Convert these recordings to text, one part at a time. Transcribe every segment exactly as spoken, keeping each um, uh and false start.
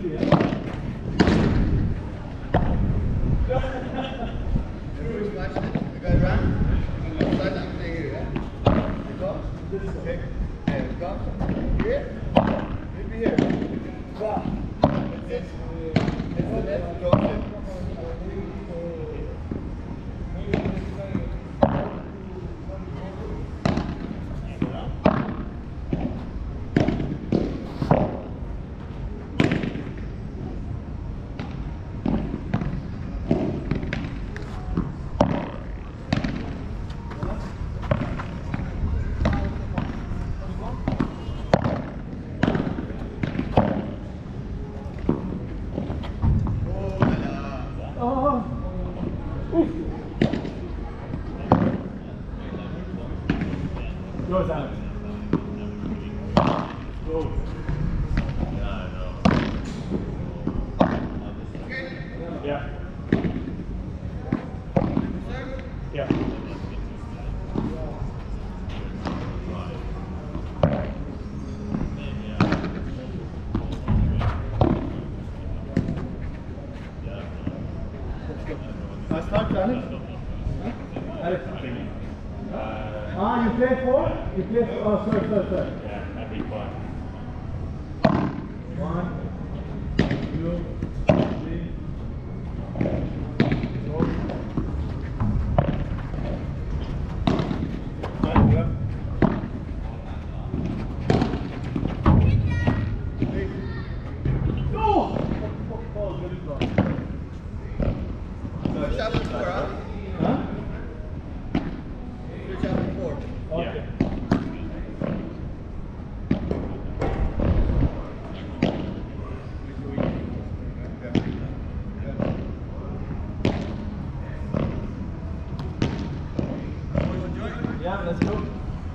Goes out. Goes. Yeah. Yeah. I start running. Ah, you play four? You play four? Oh, sorry, sorry, sorry. Yeah, that'd be fun. One, two, three, four. Five, yeah. Go! Oh, good ball. So chapter four, huh? Huh? You're chapter four. Okay. Yeah. Yeah, let's go.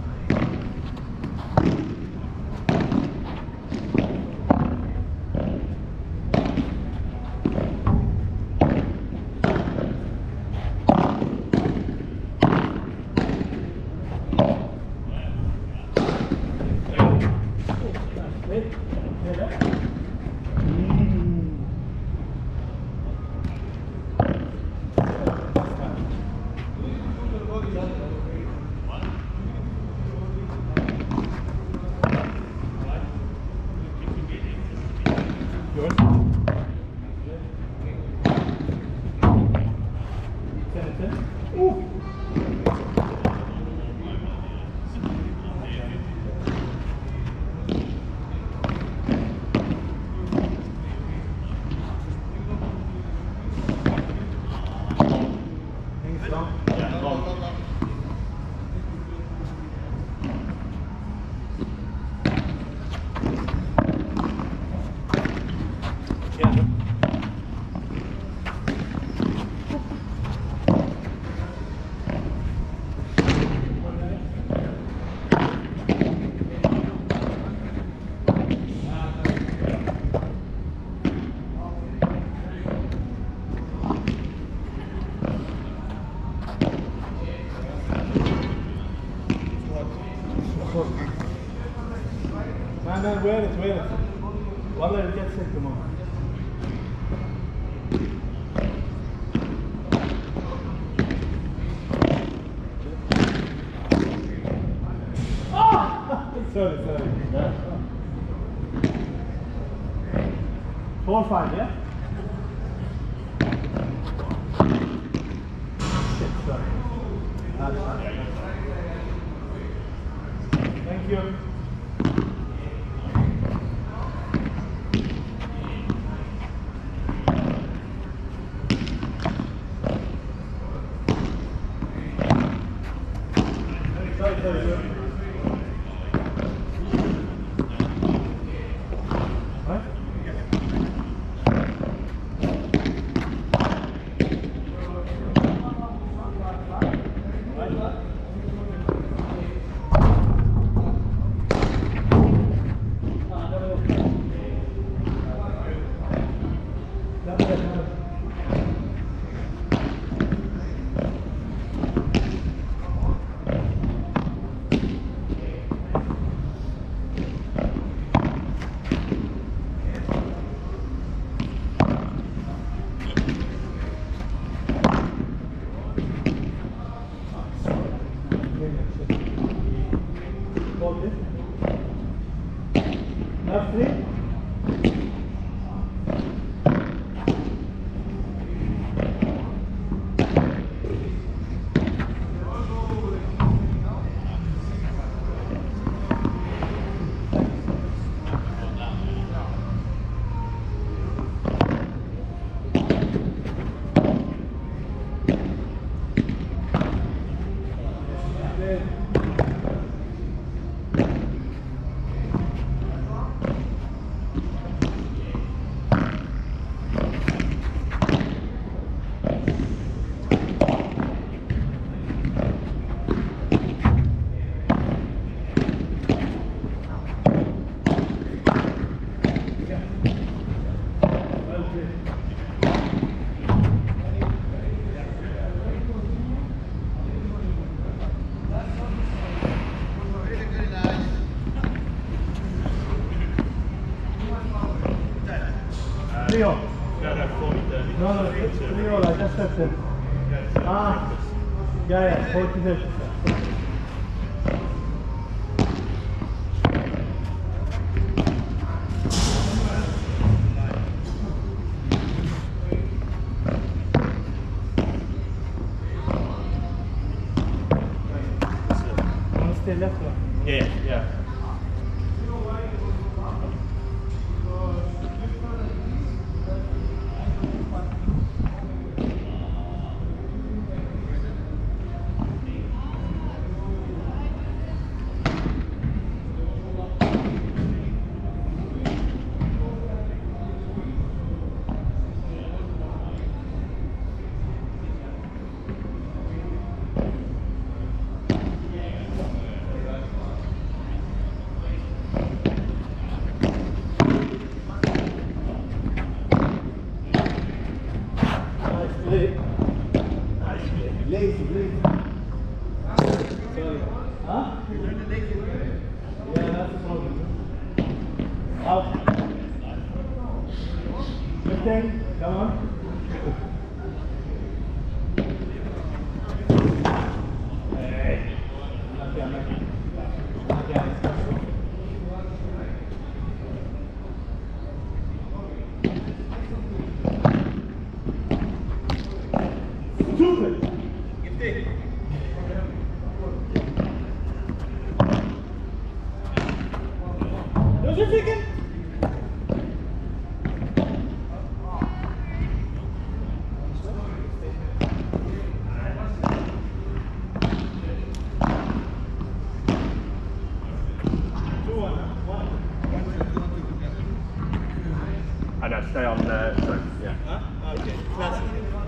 Man, man, wear it, wear it. Wallah, you get sick tomorrow. Oh! Sorry, sorry. Four, five, yeah? Shit, sorry. That's fine. Thank you. Sorry, sorry, sorry. What? Left three. Leo. No, no, forty, thirty. No, no, Leo, I just stepped in. Ah, yeah, yeah, forty, thirty. Want to stay left one? Yeah, yeah. Lazy, lazy. Sorry. Huh? Yeah, that's the problem. Out. fifteen, come on. Hey. Okay, I'm okay. Okay, stupid. What's your thinking? I know, stay on the, sorry, yeah. Huh? Okay, classic.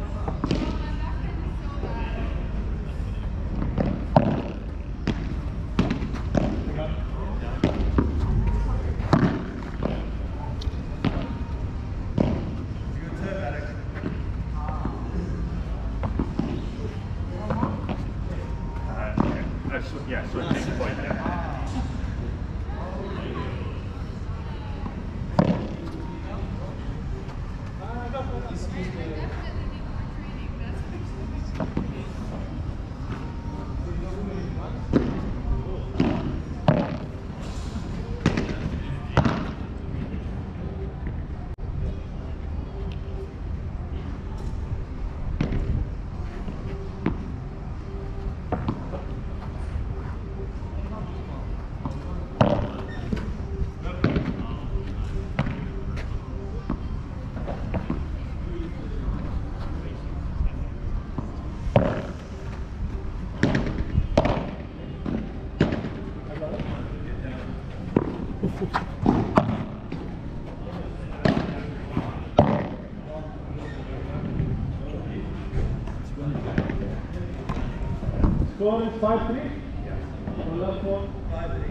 Uh, yeah, so it's point, yeah. Score is five three. Yeah. So last one. five three.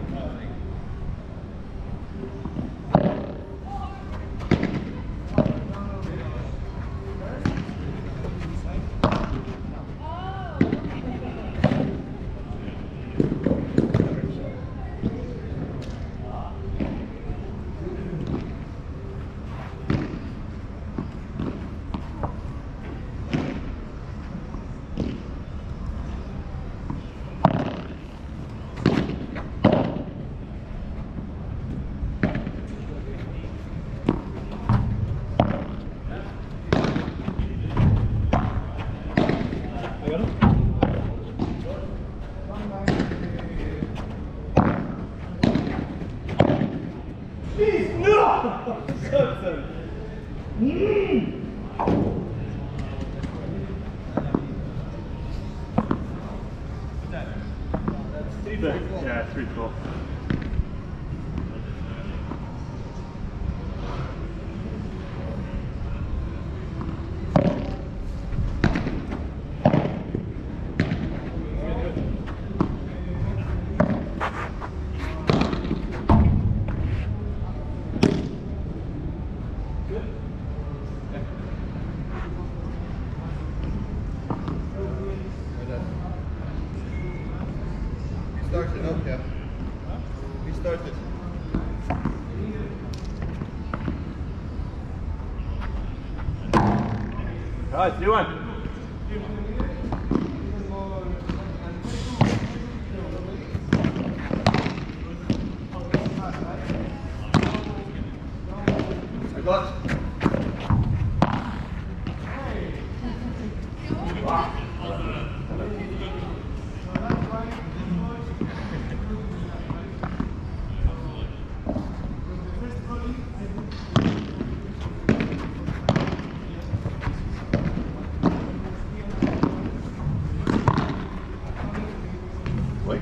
Please, no! Sorry, sorry. Mm. Yeah, three, four. Started up, yeah. We started. Alright, do one. I got. Wait.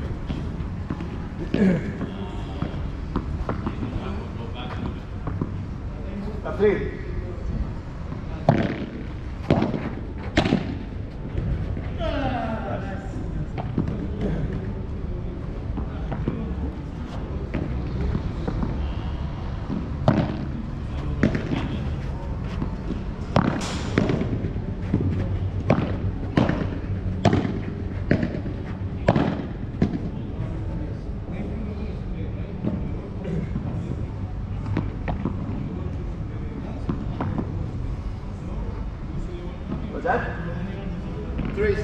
A three. What's that? Three.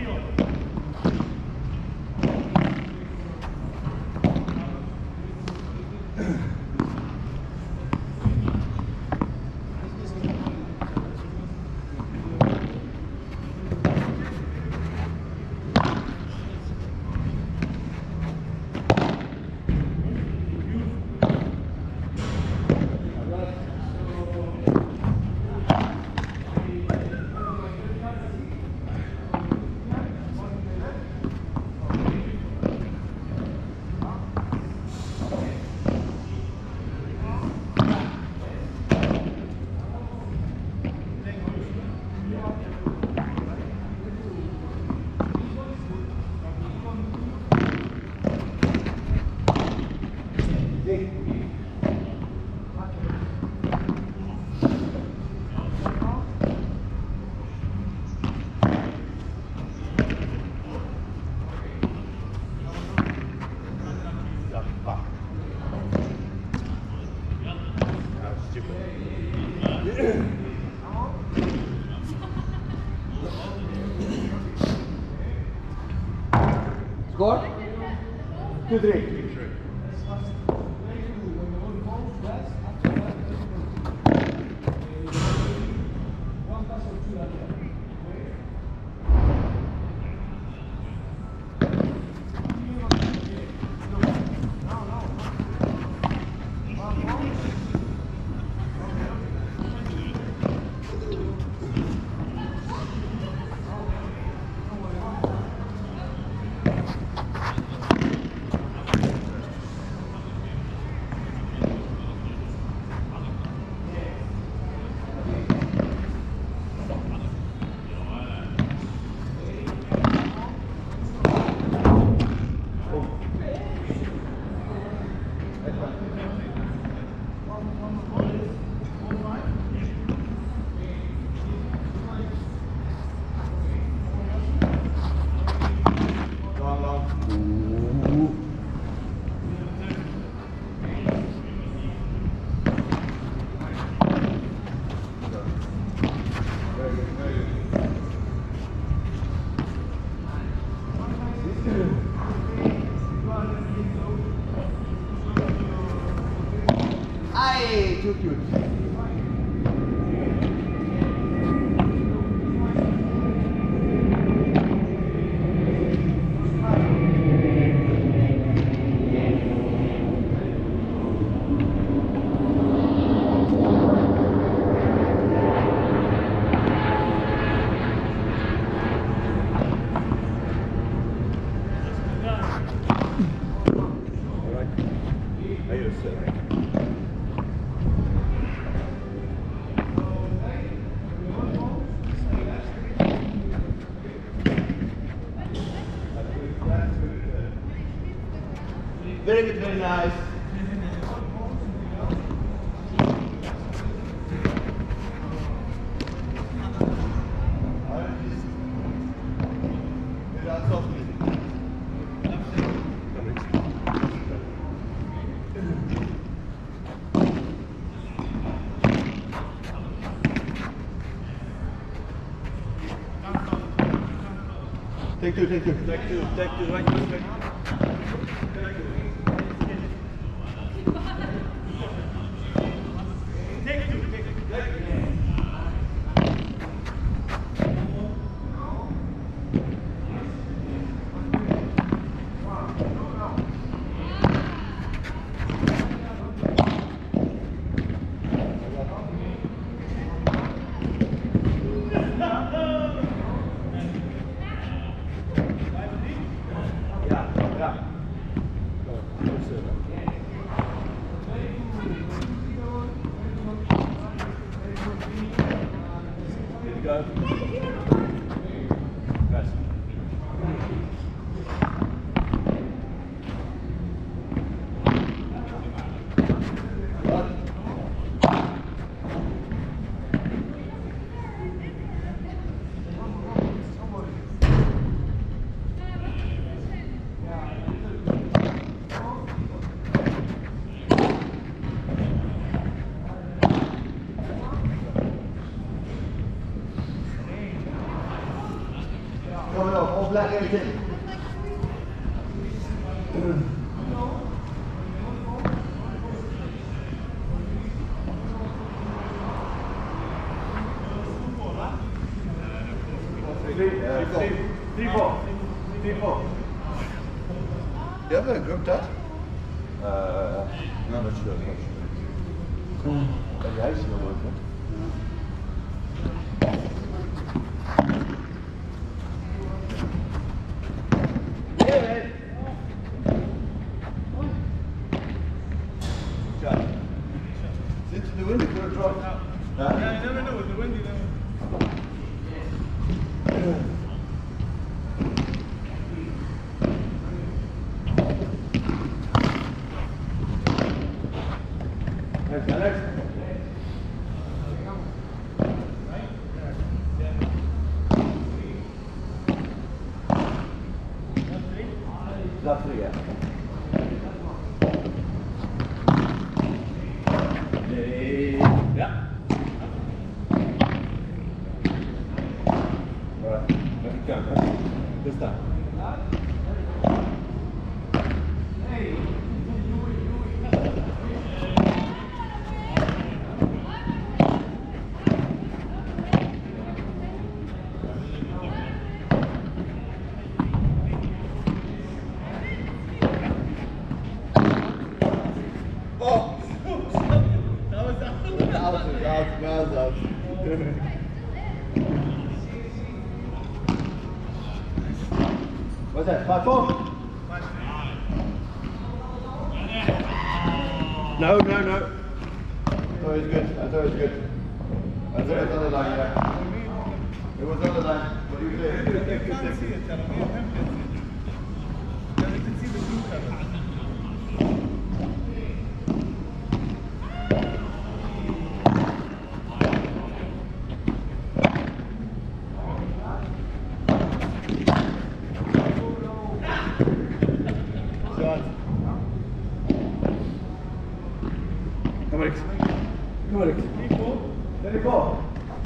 Score? Two, three. Aye, too cute. Very nice. Take two, take two. Take two, take two, right, take two. Coming up, all black everything. Three, uh, three, three, four. Three, four. You have a group that? Uh, No, not sure. Not sure. heb jij ze nog work, Sit in the wind, you could have dropped out. Yeah, I never know, with the windy never. Alex, Alex. Left three, yeah. Yeah. All right, let it go. This time. Oh! That was out. That was out. That was out. What's that? Five four? No, no, no. I thought it was good. I thought it was good. I thought it was on the line, yeah. It was on the line. What do you say? You can't see it, Tell me. You can see the blue color. Come on, Alex. Come on, Alex. thirty-four.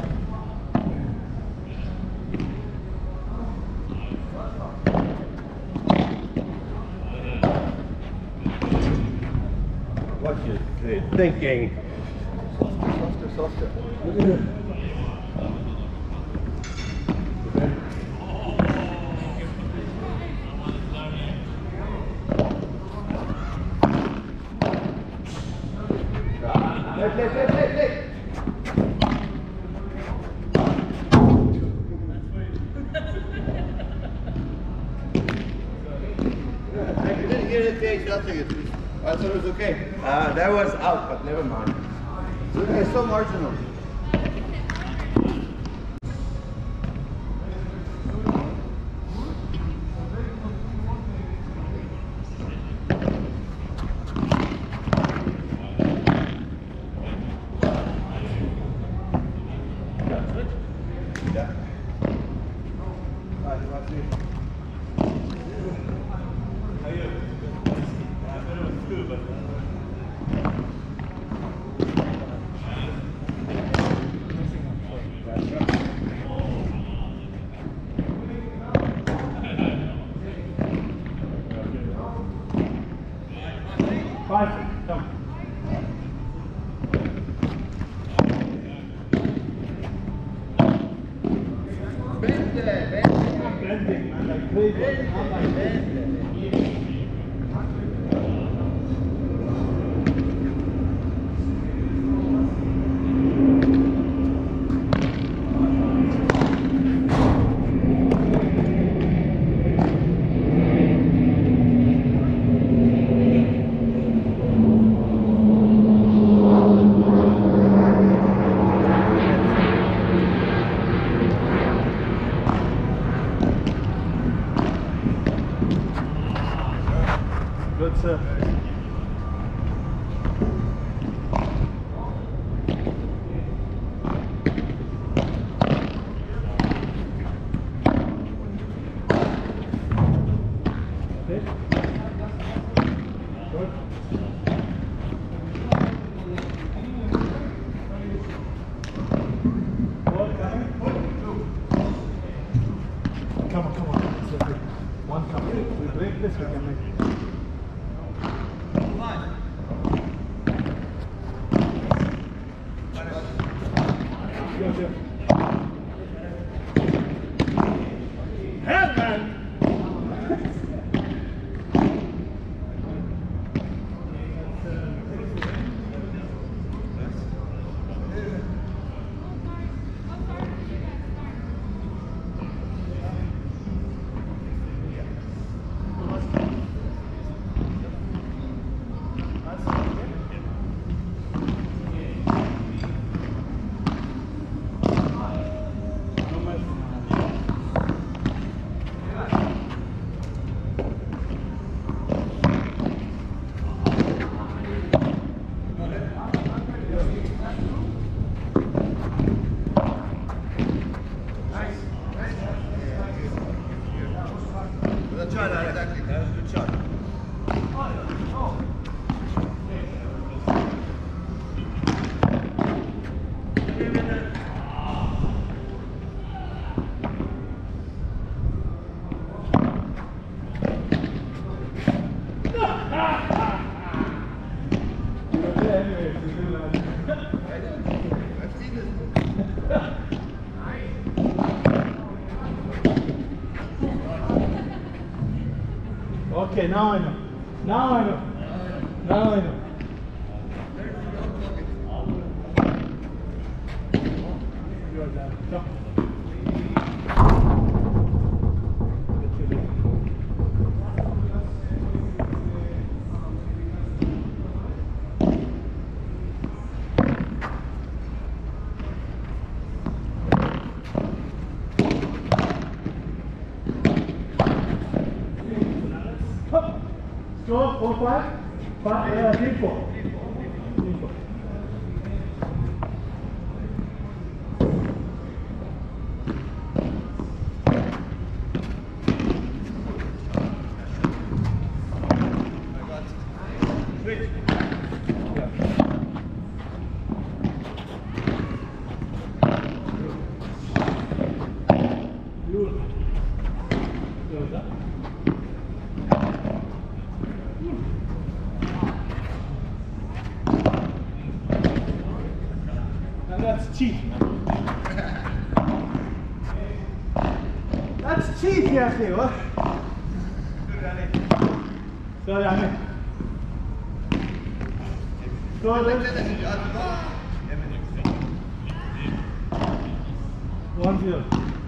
What you thinking? Softer, softer. Left, left, left, left, left. You didn't hear it, Paige, nothing. I thought it was okay. Uh, that was out, but never mind. It's so marginal. Great one. Not like this. Good, sir. Okay. Good. Come on, come on. It's okay. One come. We break this, we can make. Go, Jim. Head, man! Good shot, Alex. Exactly. That was a good shot. Okay, now I know. Now I know. Now I know. You're done. Go. Score, four, five, five, uh, three, four. Three, four. Switch. Yeah. Beautiful. Close up. That's cheat. That's cheat, yeah, see what? Sorry, I mean. One zero.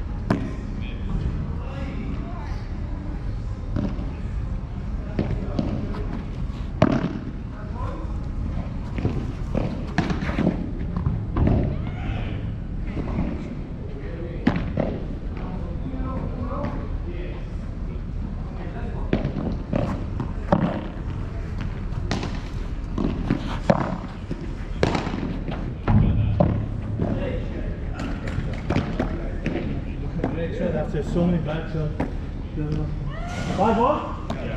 After so many bad shots. Five more? Yeah.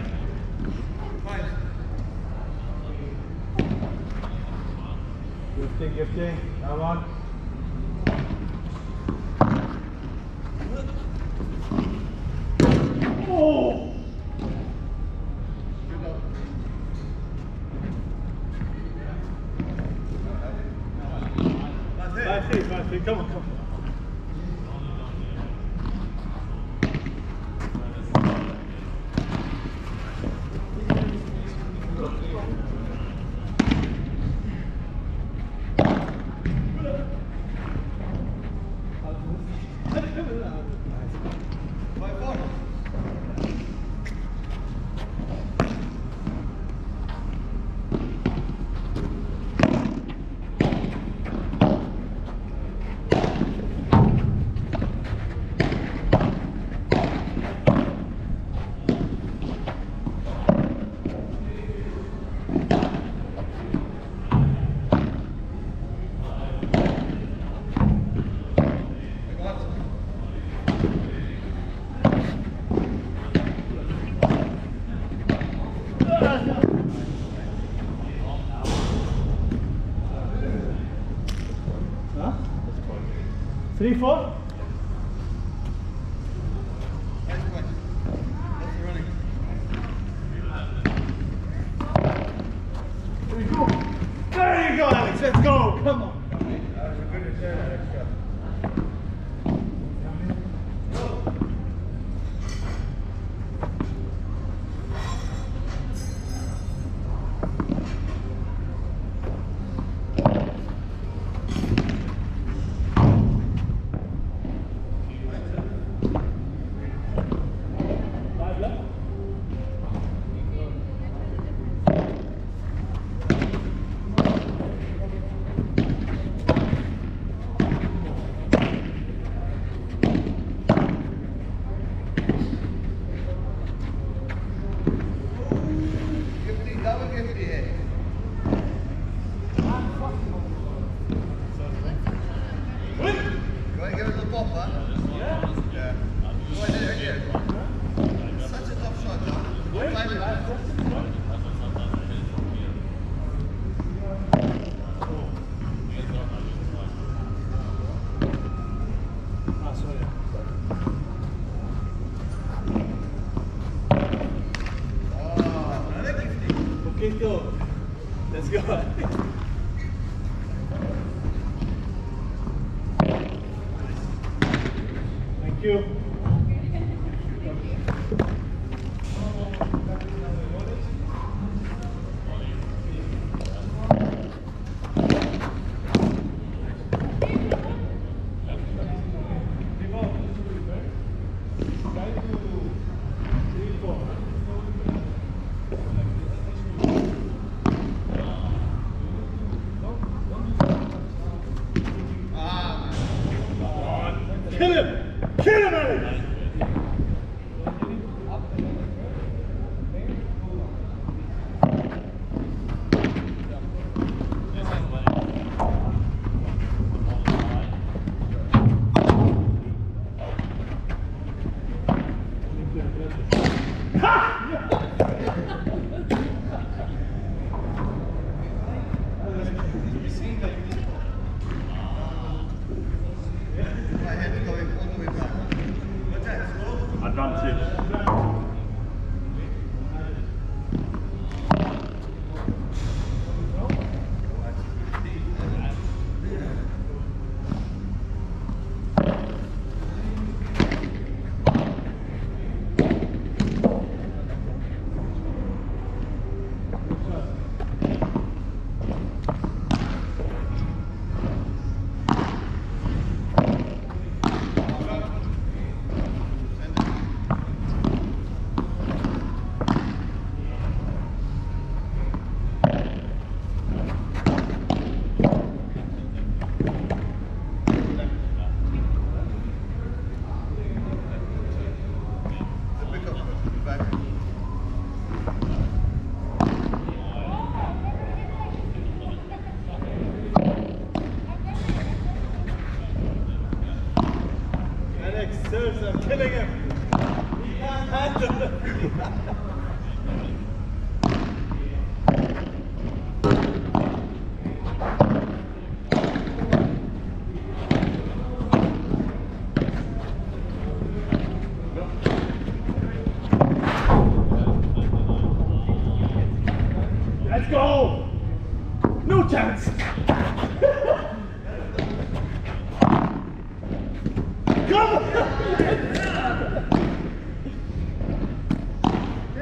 Gifting, gifting. Come on. Oh! Five feet, five feet. Come on, come on. Three, four. There you go. There you go, Alex. Let's go. Come on. Let's go. Thank you. Kill him! Kill him, Alex! Advantage. I'm killing him. He can't handle it. Let's go. No chance. Come on!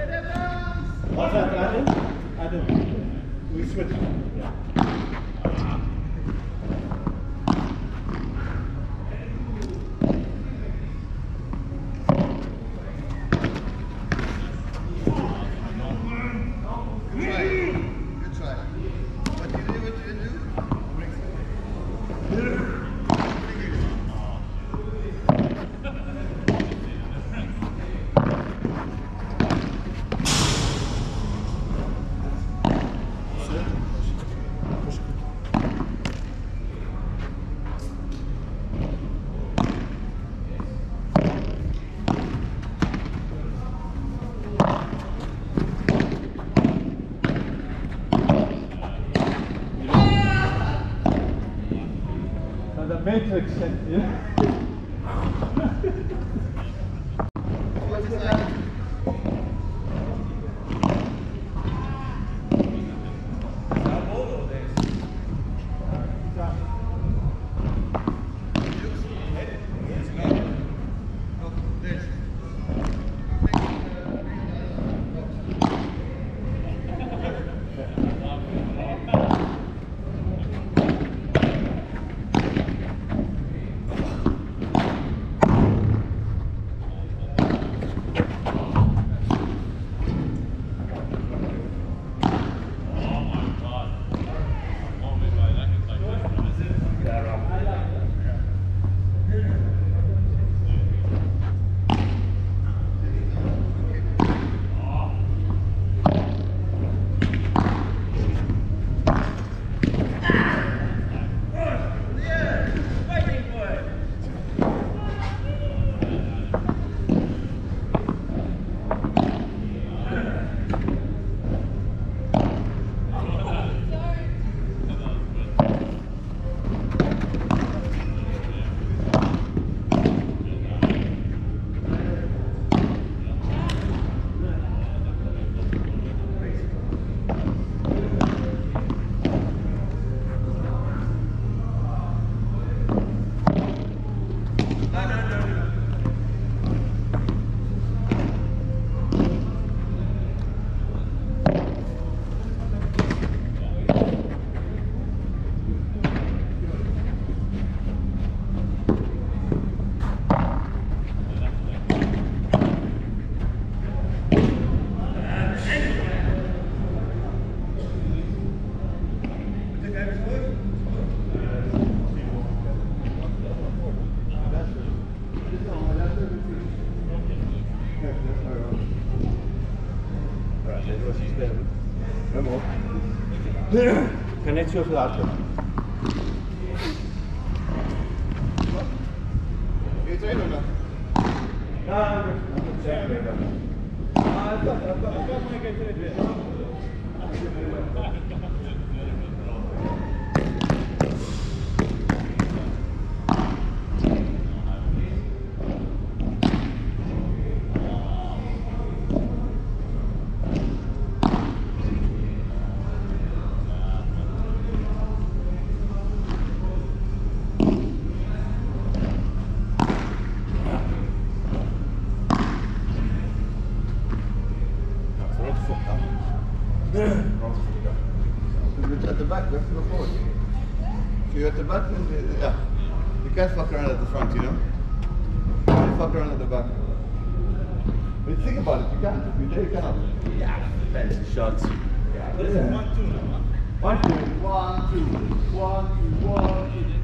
Matrix, you know? Connect your flat. You train or not? No, I'm check later. I've got, I've got, I've got my get to the bit. At the back, we have to go forward. So you're at the back, and, yeah. You can't fuck around at the front, you know? You can't fuck around at the back. But think about it, you can't. If you're there, you cannot. Yeah, fancy shots. Yeah. This is one, two now, huh? One, two, one, two, one, two, one, two.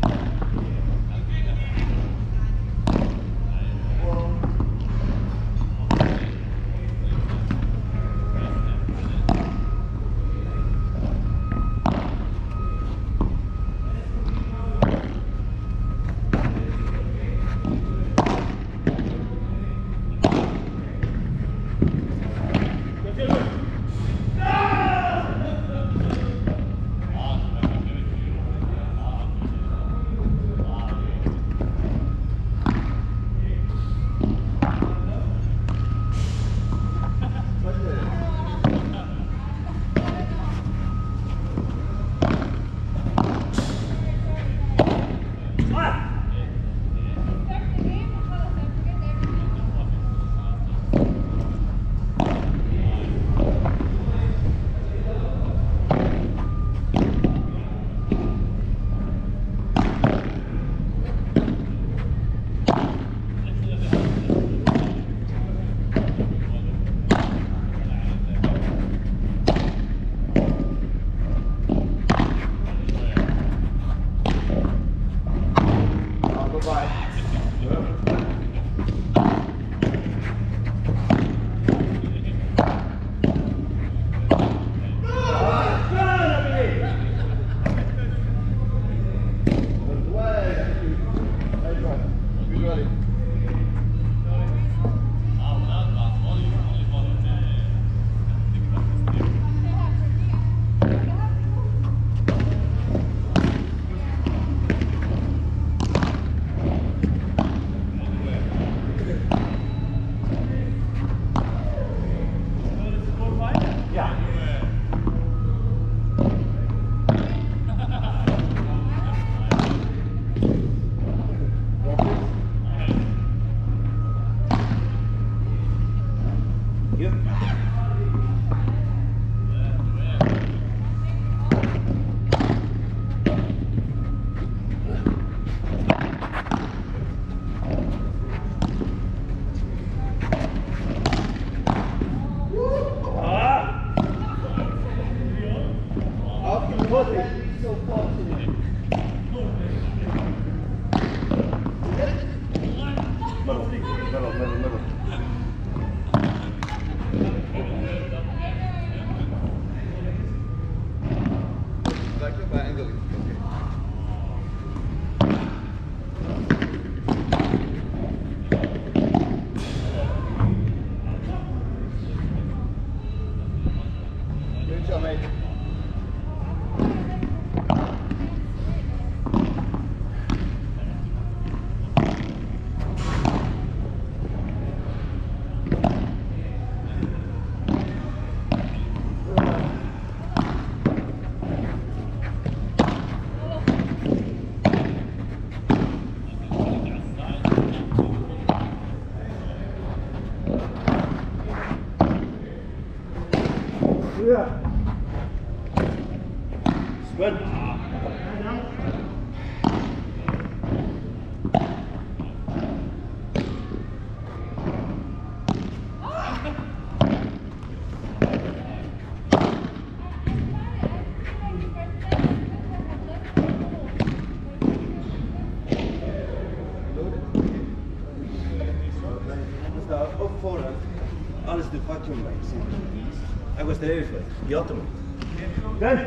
Op voorhand, alles de vatje om mij. Hij was er even, die had hem. Done.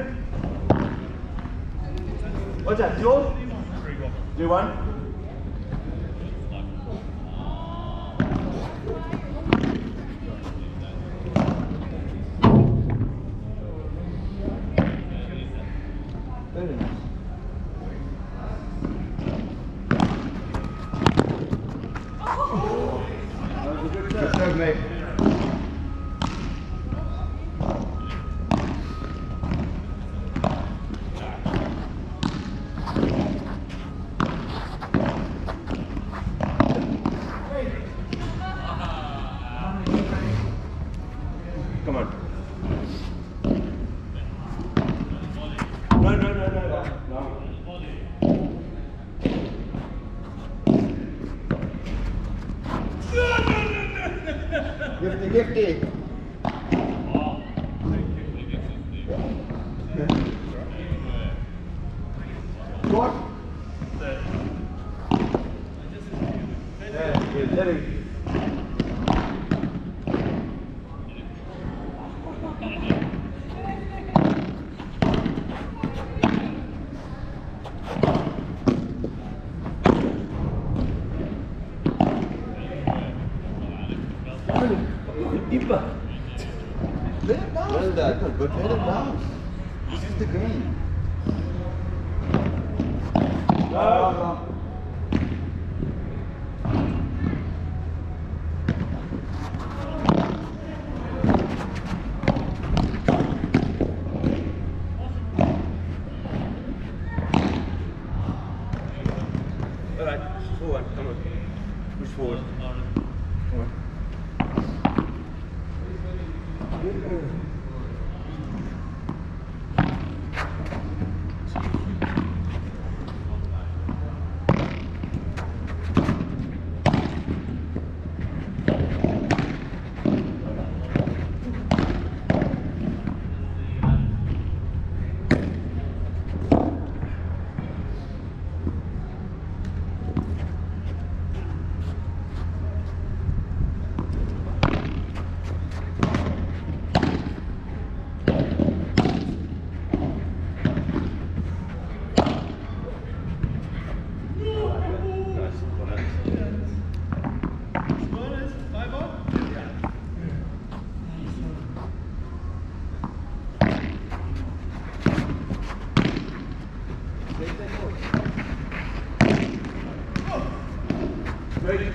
What's that? Yours? Do one. Very nice. Good serve, mate. Come on. No, no, no, no, no. Gifty, gifty. Go on. Yeah, you're letting. Deeper. Let it bounce. Well done, but let it bounce. This is the game. No. All right, forward, come on. Push forward. Come on. Ready?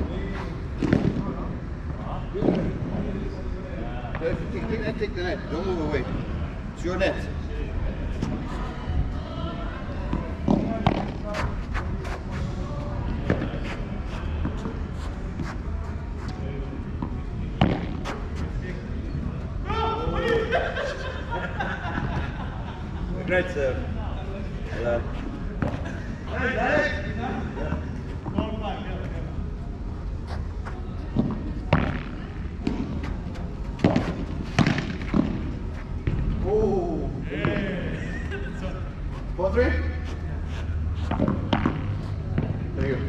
Take the net, take the net. Don't move away. It's your net. Great serve. Well Oh. Four, three. There you go.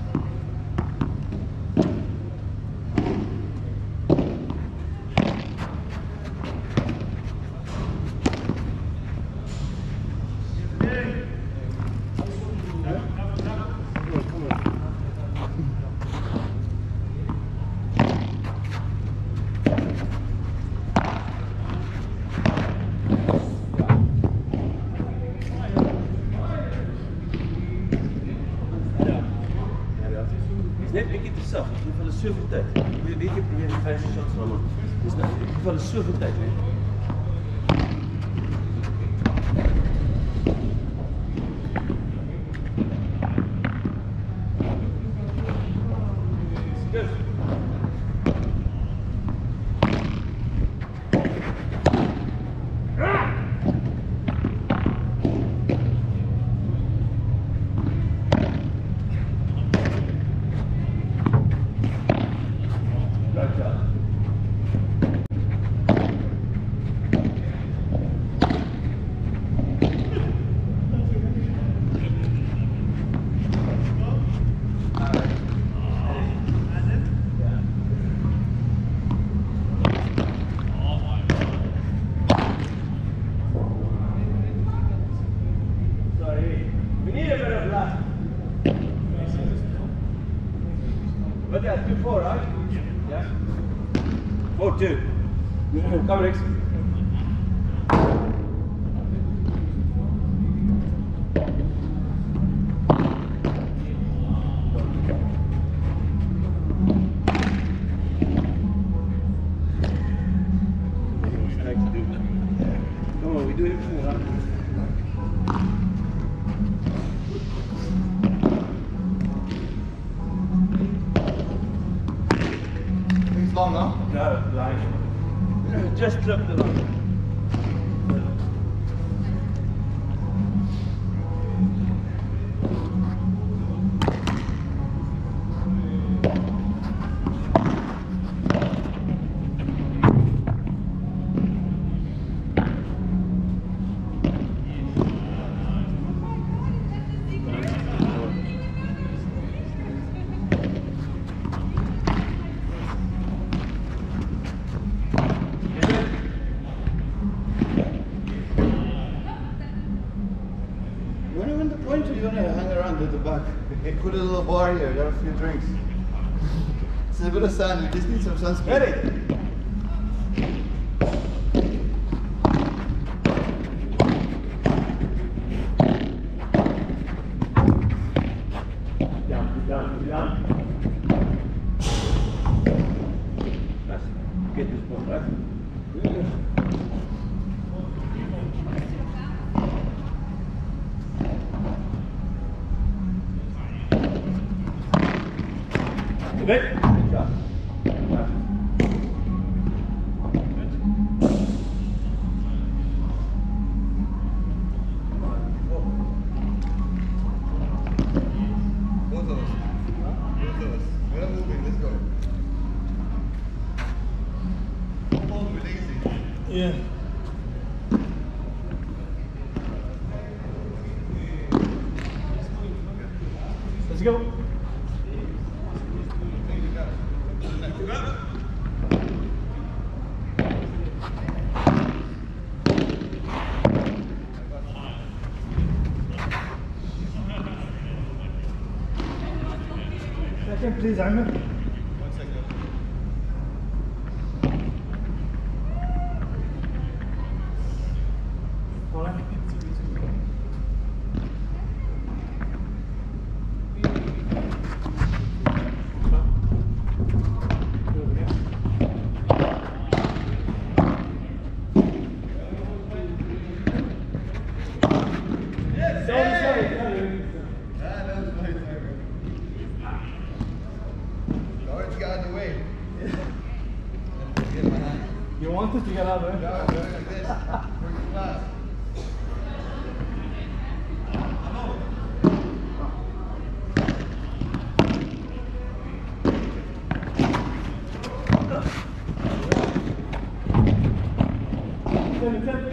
net een keer te zacht. Je valt zoveel tijd. Moet je weer een keer proberen die vijfde shots te rammen. Dus nou, je valt zoveel tijd weer. Good. But yeah, two four, right? Yeah. Four two. Come Rex. Come on, we do everything right. It's long, no? No, line. Just clip the line. When you're in the point, you're gonna hang around at the back. Put a little bar here, there are a few drinks. It's a bit of sun, you just need some sunscreen. Ready? Down, down, down. Let's get this ball, right? Good. Good job. Both of us. Both of us. We're not moving, let's go. Hold, we're lazy. Yeah. Let's go. Second, please, Ahmed. One second. All right. Sorry, sorry, sorry. Ah, that was nice. Lawrence got out of the way. Get my hand. You wanted to get out of No, there? I'm going like this. First class. Seven, seven.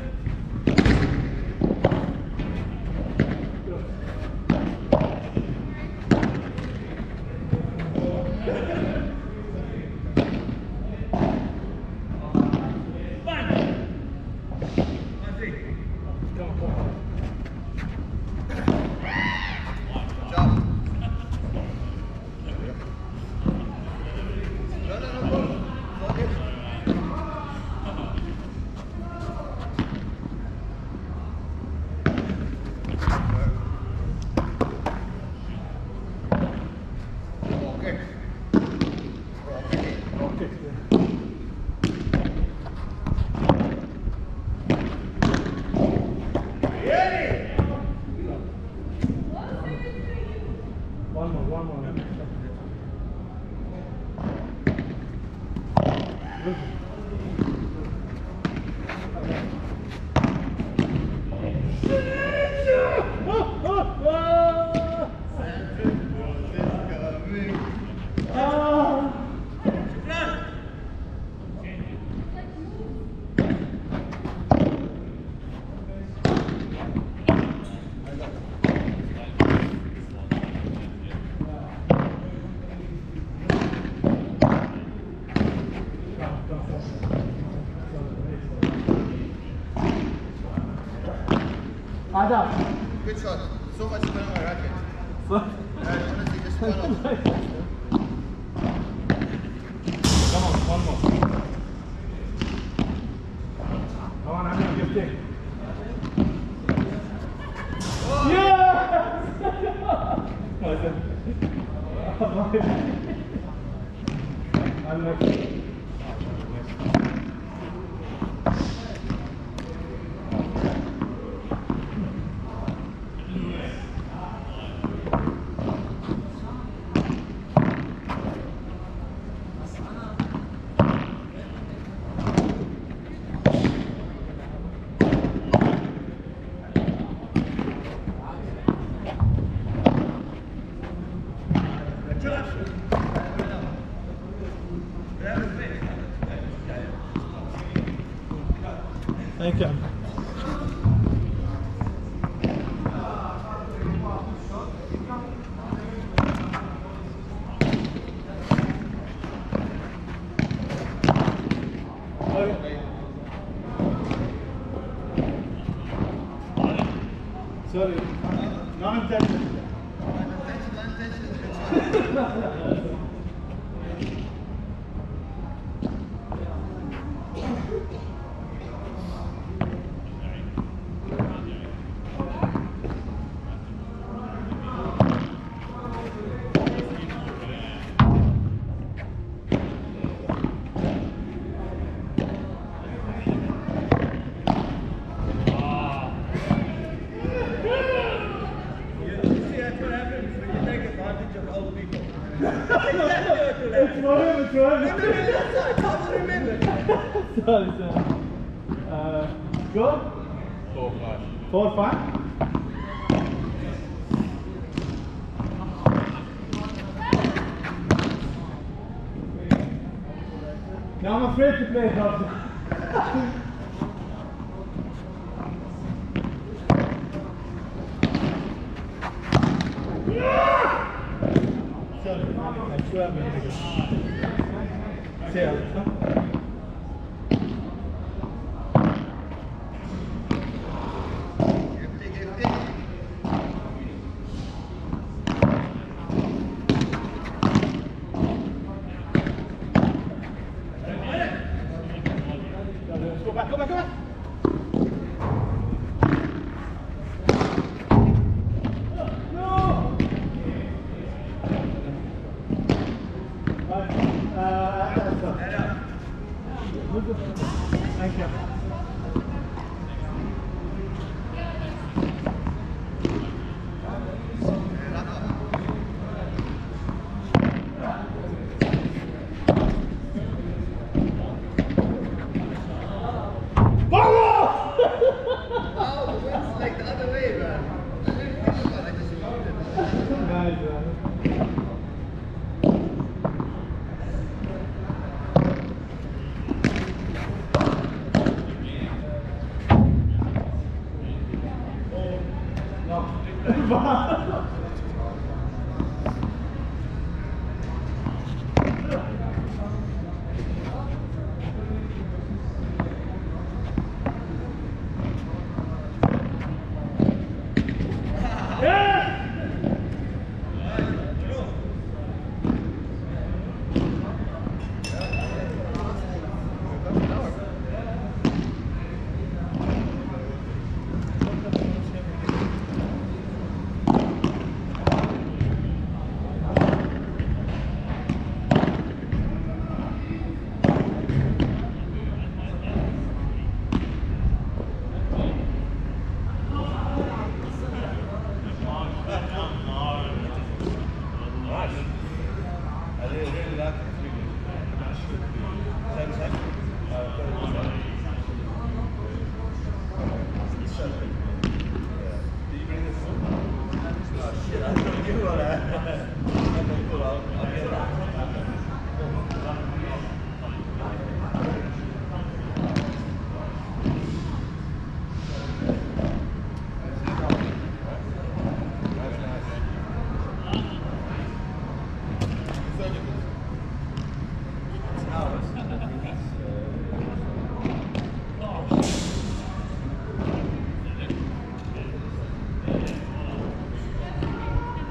Good job. No, no, no, go. Fuck it. Okay. Okay. One more, one more. Good. Adam. Good shot. So much better on my racket. So- Yeah, honestly, just one off. One more. Come on, I'm gonna give it. Yes! Unlucky. Thank you. Sorry, non-intentional. It's for him, it's for him. Sorry, sorry. Uh, go? Four, five. Four, five? Now I'm afraid to play it out. Sorry, I swear I'm going to go. Say out, huh? Go back, go back, go back. Thank you. Like the other way, man. I didn't think about it, I just moved it. Nice, man.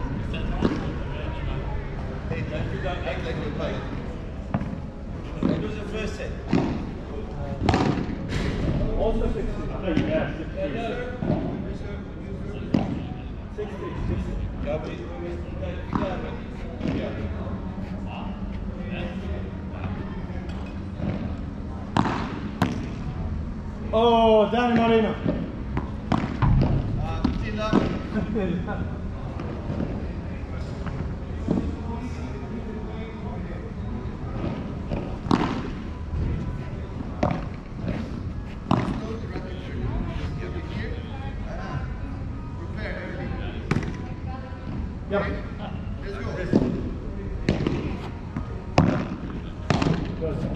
Hey, don't you don't act like you're playing. Oh, Danny Marino. Uh, fifteen love. Yep. Let's go. Good.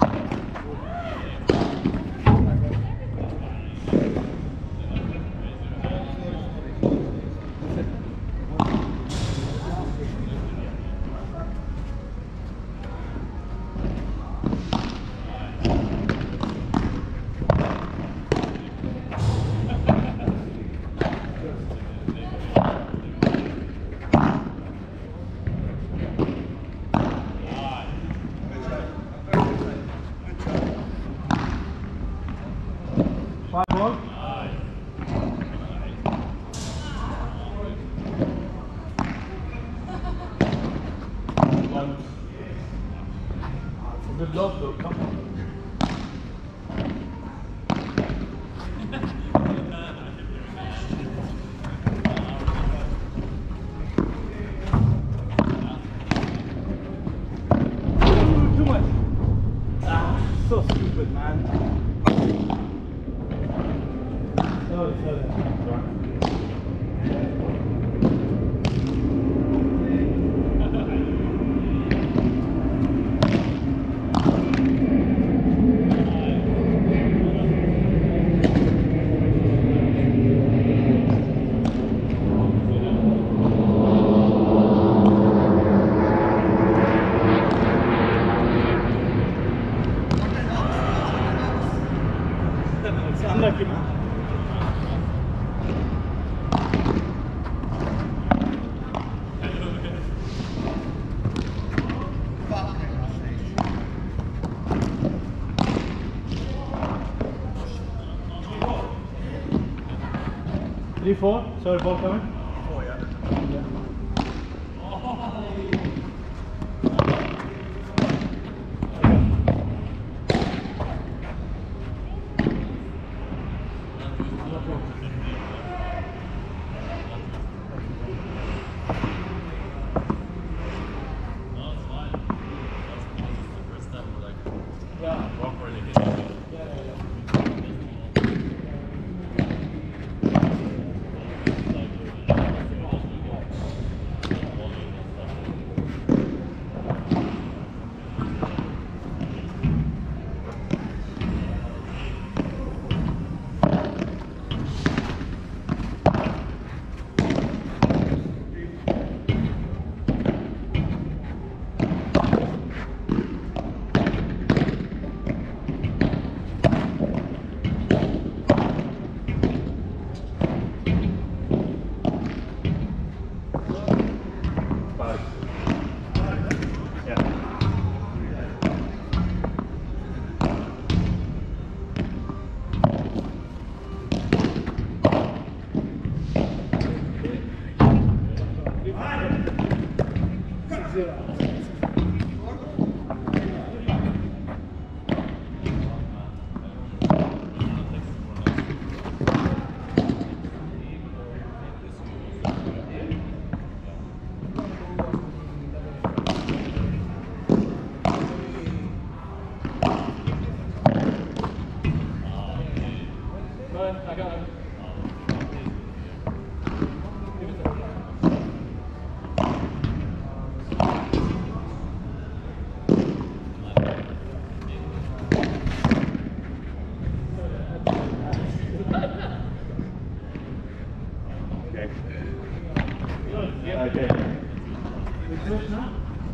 Five ball. One. It's a good lob though, come on. Too much. Ah, so stupid, man. Sorry, sorry. Unlucky, man. Three, four. Sorry, ball coming. Oh, yeah. Yeah. I got him. Okay. Okay. We good now?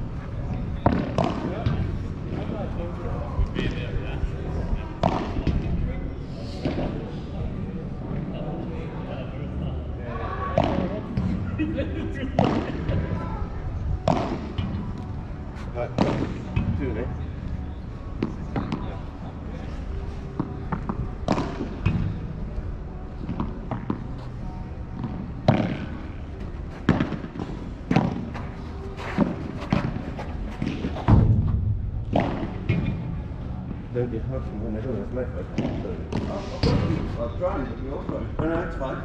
Uh, two, right? don't get hurt from when I do this left. I'll try it, but you'll try. No, no, it's fine.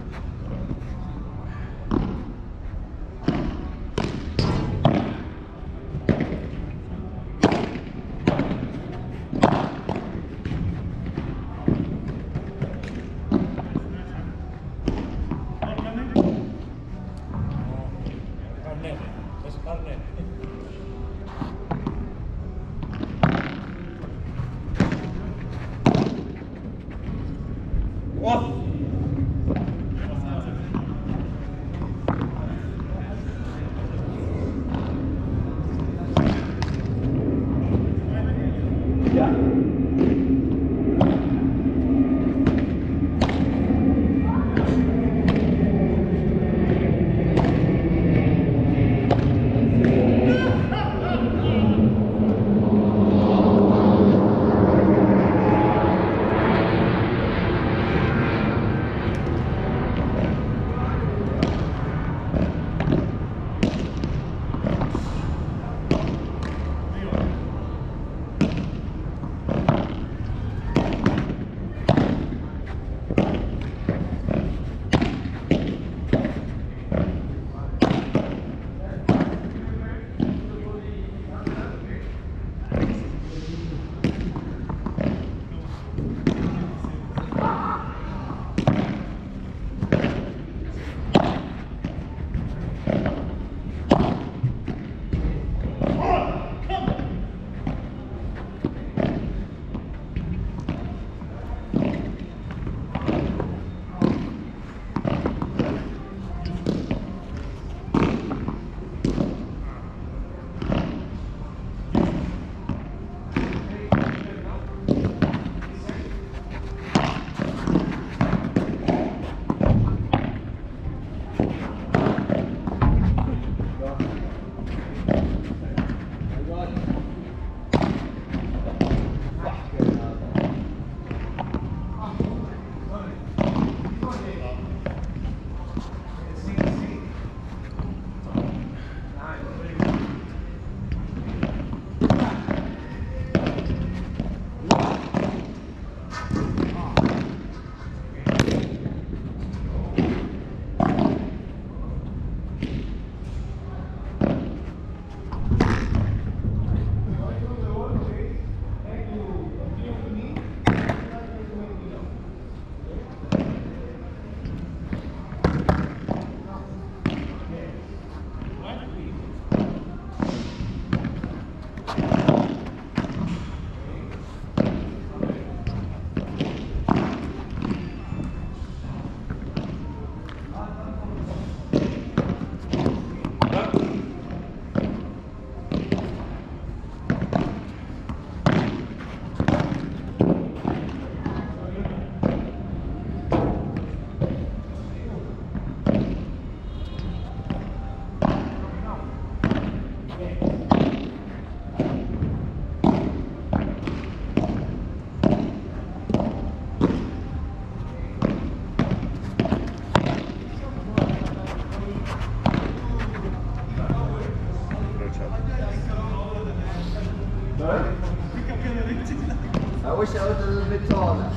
I wish I was a little bit taller.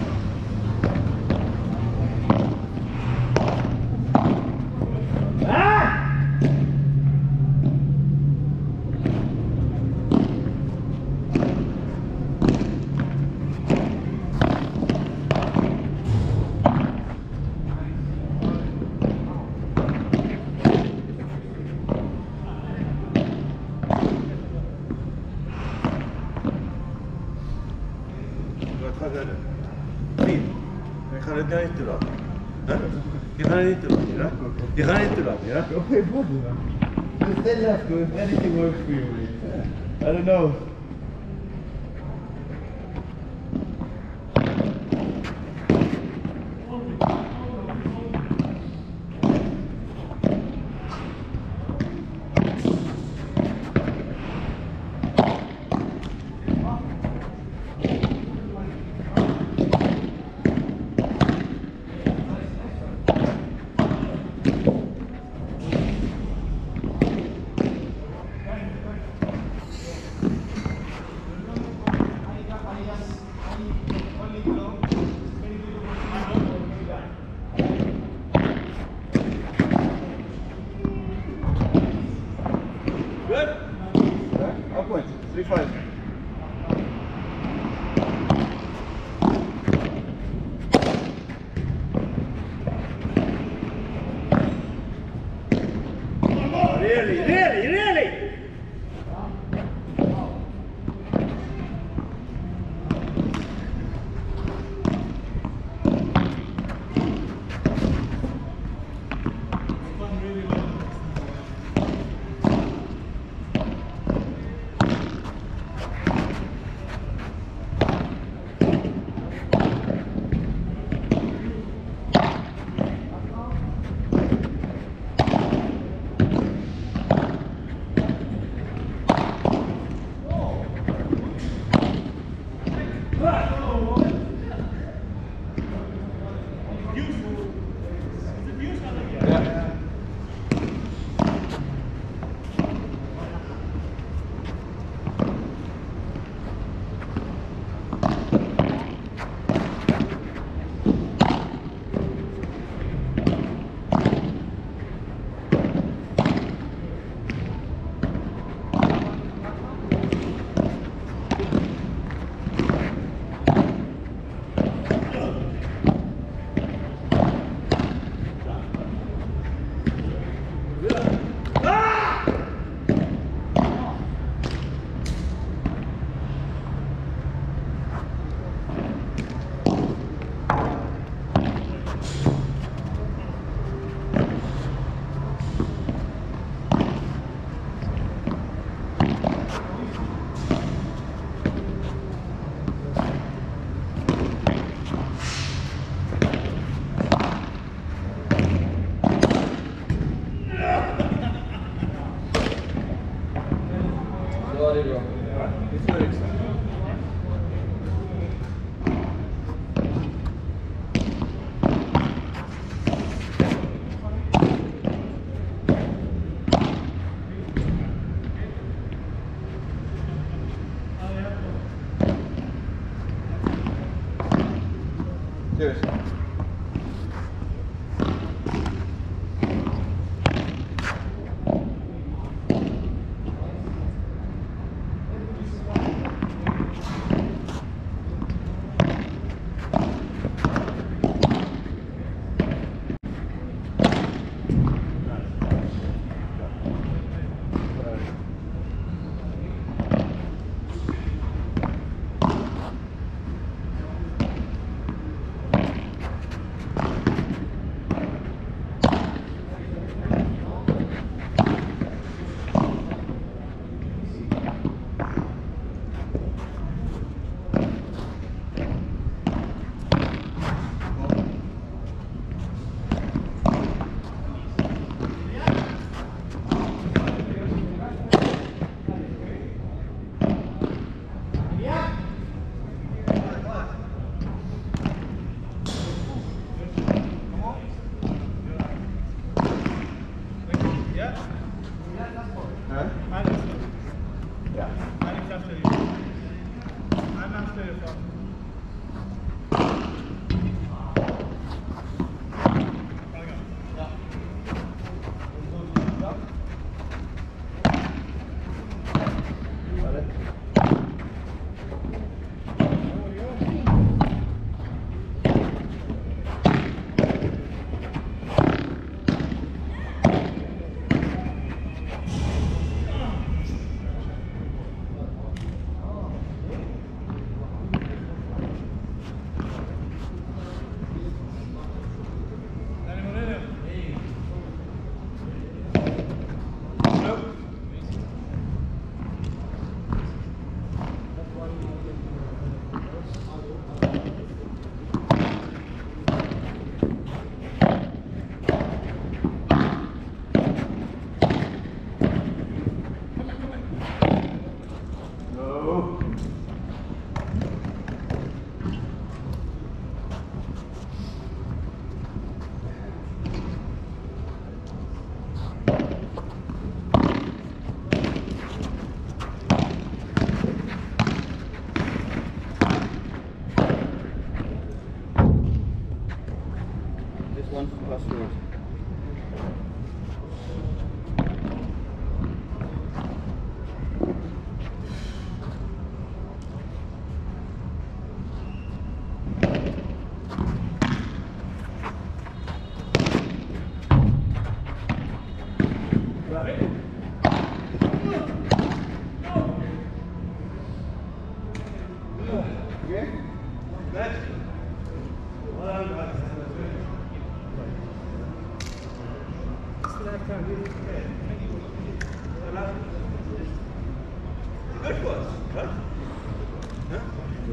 Je gaat het niet te laten. Je gaat het niet te laten, ja? Je gaat het niet te laten, ja? Okay, problem. Just stay left, go if anything works for you. I don't know. thirty-five. Really, really, really! Sorry, bro. It's very exciting. Cheers. Huh? Yeah. Good was, right? Huh?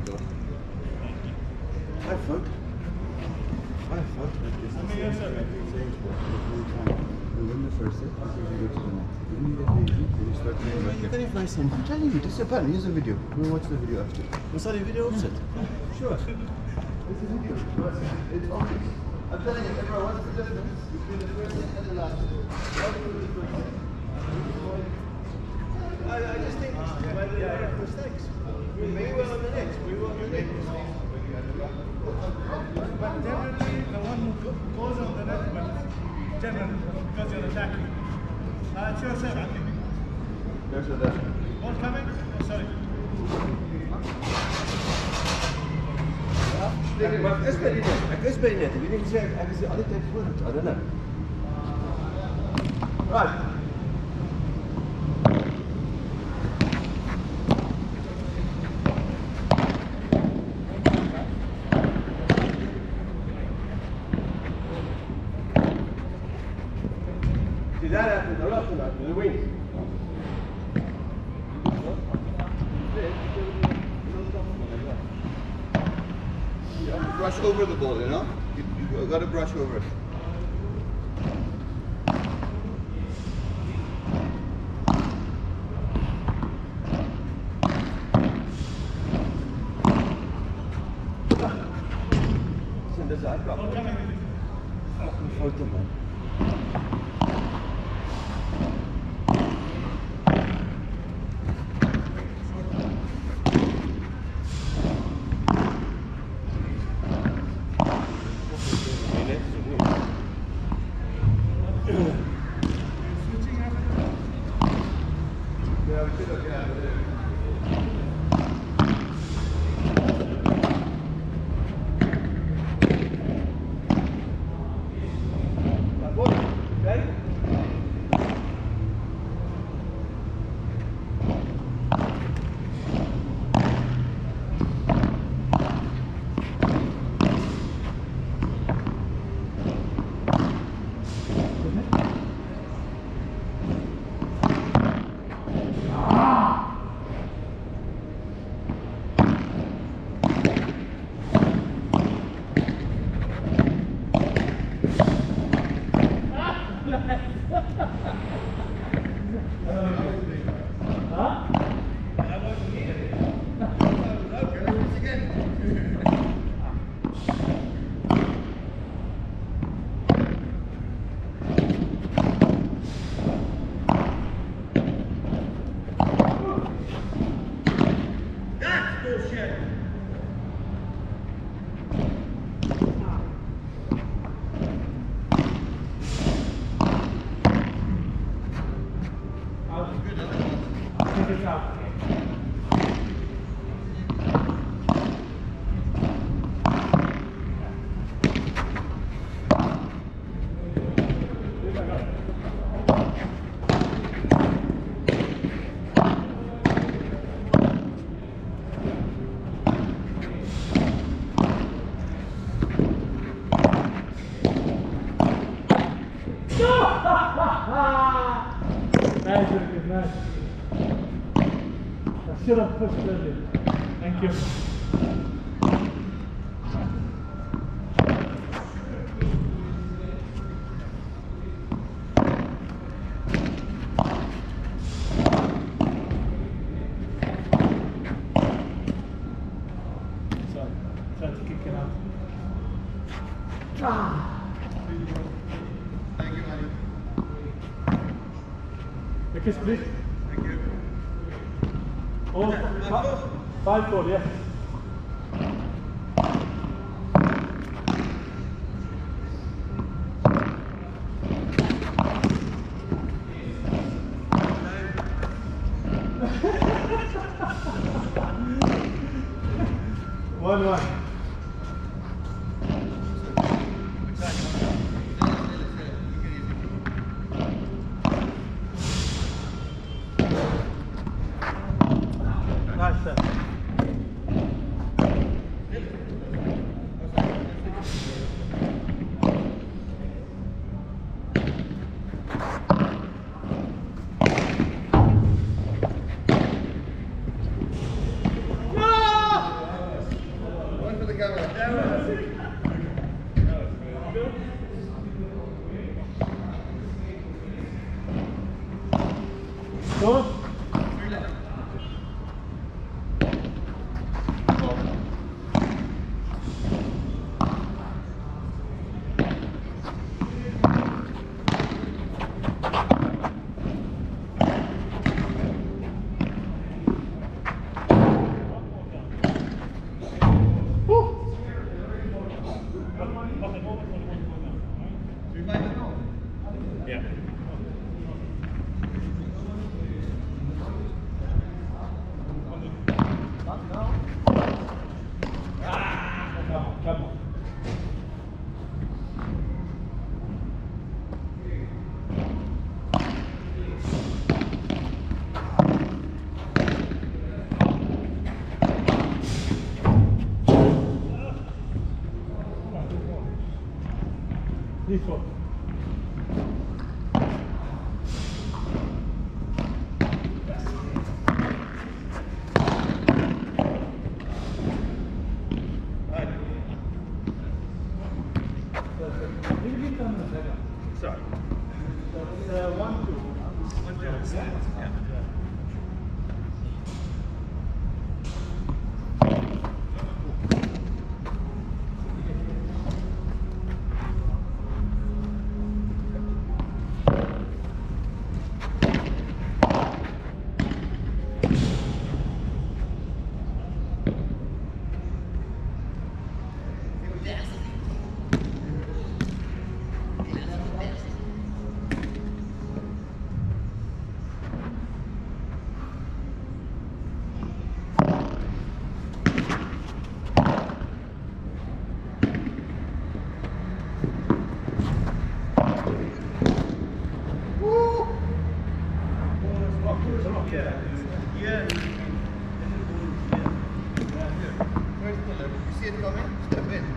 I thought. I thought that this is the same sport every time. We win the first set, this is you go to the net. Then you get lazy, then you start playing back there. Very nice thing. I'm telling you, this is a pattern. Here's a video. We'll watch the video after. Was that a video offset? Sure. This is a video. It's obvious. I'm telling you, everyone, what's the difference between the first set and the last set? What do you do the first set? I, I just think this is why they have mistakes. We may well on the next, we will on the next. But generally, the one who go- goes on the net, but generally, because you're attacking. Uh, it's your set, I think. There's a left. Ball coming? Oh, sorry. Maar het is bij die net, het is bij die net. Ik weet niet zeggen, het is altijd voor het, I don't know. Right. See that happened, the left one, with the wings. Brush over the ball, you know? You, you gotta brush over it. Zijn de zijkant. Fucking foto, man. Yeah, we should have, yeah. Nice, Lucas, nice. I should have pushed earlier. Thank you. Sorry, tried to kick it out. Ah. Thank you, Manu. Lucas, please. Thank you. Oh, five, five four, yes. One one. Go on. Yeah. Come on. This one. Sorry. Uh, one, two. One, two. Yeah. Yeah. Yeah. Where's the lever? You see it coming? Step in.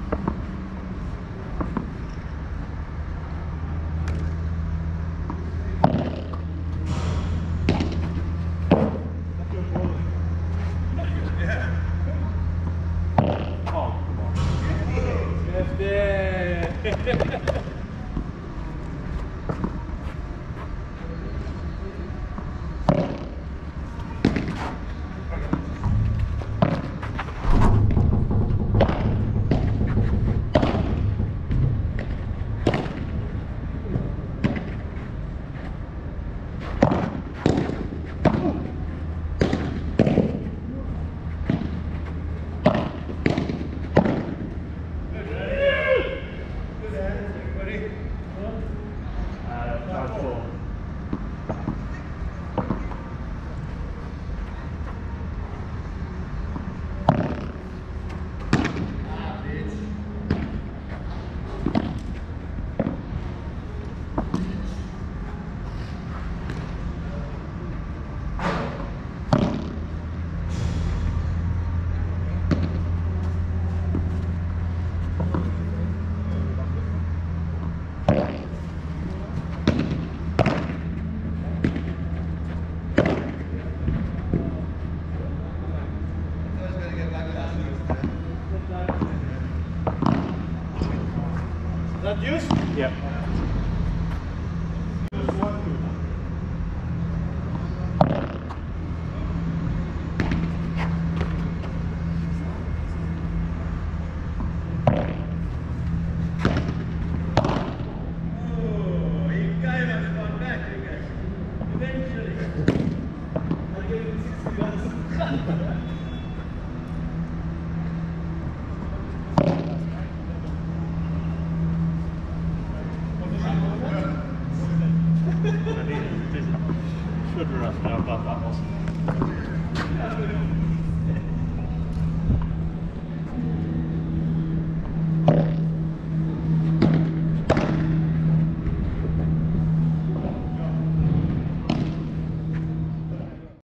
Oh, come on. Left it. That juice? Yeah. One, two. Oh, you guys have gone back, you guys. Eventually. I'll give you sixty bucks. Should run up that